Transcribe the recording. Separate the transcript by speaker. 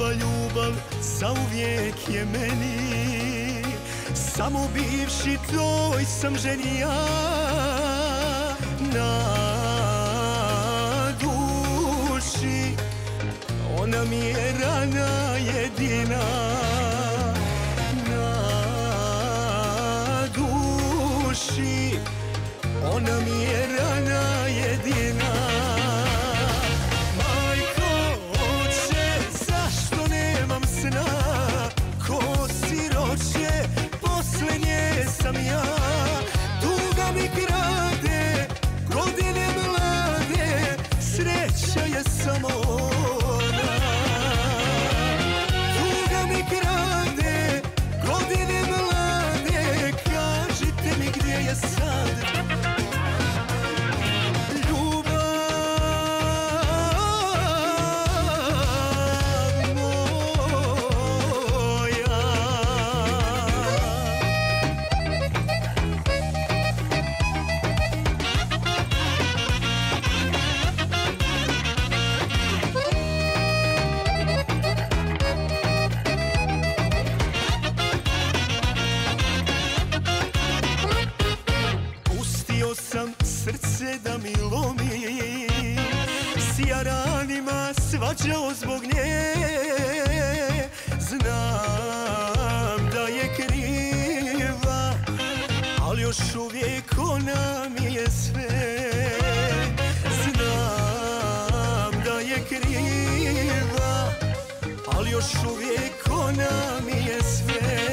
Speaker 1: Ova ljubav zauvijek je meni, samo bivši tvoj sam ženija. Na duši ona mi je rana jedina. Na duši ona mi je rana jedina. Majko, oče, zašto nemam sna? Ko siroče, posljednje sam ja. Tuga mi krade, godine mlade, sreća je samo ona. Tuga mi krade, godine mlade, kažite mi gdje je sad sam srce da mi lomi, s jaranima svađao zbog nje. Znam da je kriva, ali još uvijek ona mi je sve. Znam da je kriva, ali još uvijek ona mi je sve.